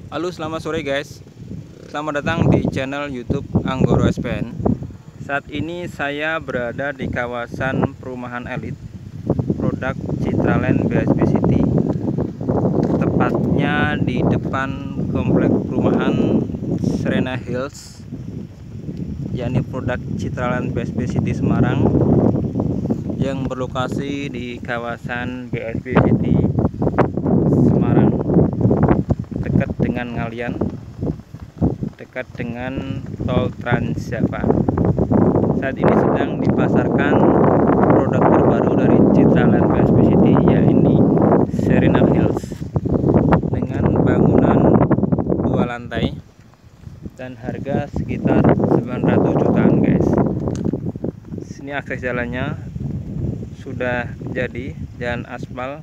Halo, selamat sore guys. Selamat datang di channel YouTube Anggoro SPN. Saat ini saya berada di kawasan perumahan elit produk Citraland BSB City, tepatnya di depan komplek perumahan Serena Hills, yakni produk Citraland BSB City Semarang, yang berlokasi di kawasan BSB City Semarang, dekat dengan Ngalian, dekat dengan tol Trans Java. Saat ini sedang dipasarkan produk terbaru dari Citraland BSB City, yaitu Serena Hills, dengan bangunan 2 lantai dan harga sekitar 900 jutaan guys. Sini akses jalannya sudah jadi, jalan aspal.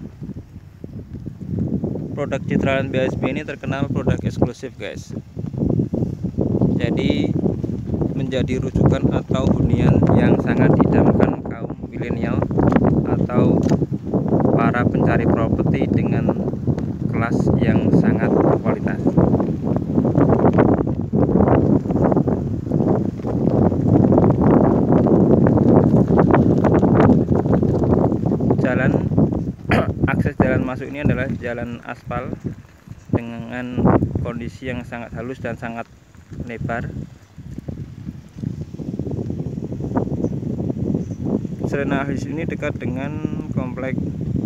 Produk Citraland BSB ini terkenal produk eksklusif guys, jadi menjadi rujukan atau hunian yang sangat didamkan kaum milenial atau para pencari properti dengan kelas yang sangat berkualitas. Jalan akses jalan masuk ini adalah jalan aspal dengan kondisi yang sangat halus dan sangat lebar. Serena Hills ini dekat dengan komplek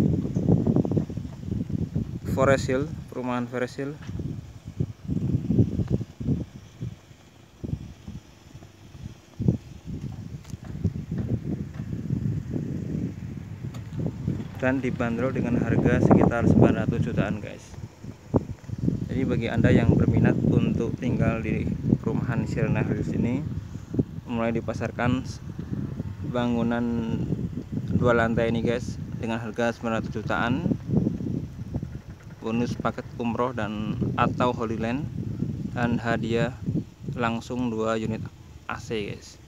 Forest Hill, perumahan Forest Hill. Dan dibanderol dengan harga sekitar 900 jutaan guys. Jadi bagi Anda yang berminat untuk tinggal di perumahan Serena Hills ini, mulai dipasarkan bangunan 2 lantai ini guys, dengan harga 900 jutaan, bonus paket umroh dan atau Holy Land, dan hadiah langsung 2 unit AC guys.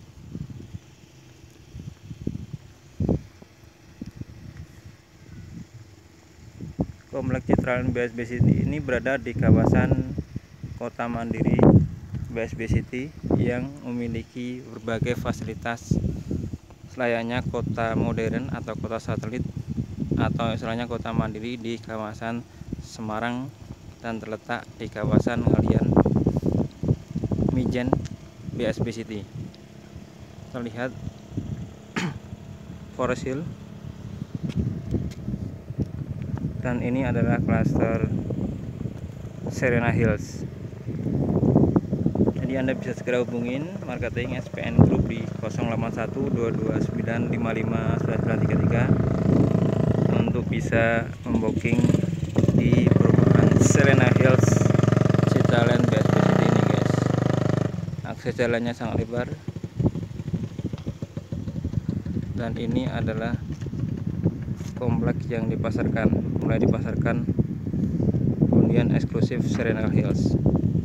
Komplek Citraland BSB City ini berada di kawasan Kota Mandiri BSB City yang memiliki berbagai fasilitas selayaknya kota modern atau kota satelit, atau istilahnya kota mandiri di kawasan Semarang, dan terletak di kawasan Ngalian, Mijen, BSB City. Terlihat Forest Hill, dan ini adalah klaster Serena Hills. Jadi Anda bisa segera hubungin marketing SPN Group di 0812295933 untuk bisa membooking di perumahan Serena Hills Citraland BSB City ini guys. Akses jalannya sangat lebar, dan ini adalah komplek yang mulai dipasarkan hunian eksklusif Serena Hills.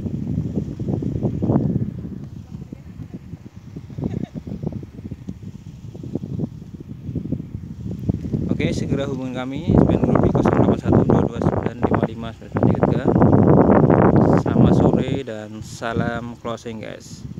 Oke, segera hubungi kami SPN Group di 0812295933. Selamat sore dan salam closing guys.